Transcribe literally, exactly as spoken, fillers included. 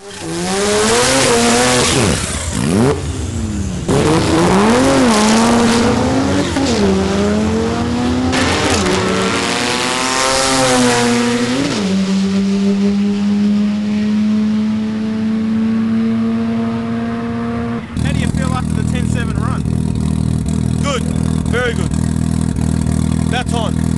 How do you feel after the ten seven run? Good, very good. That's on.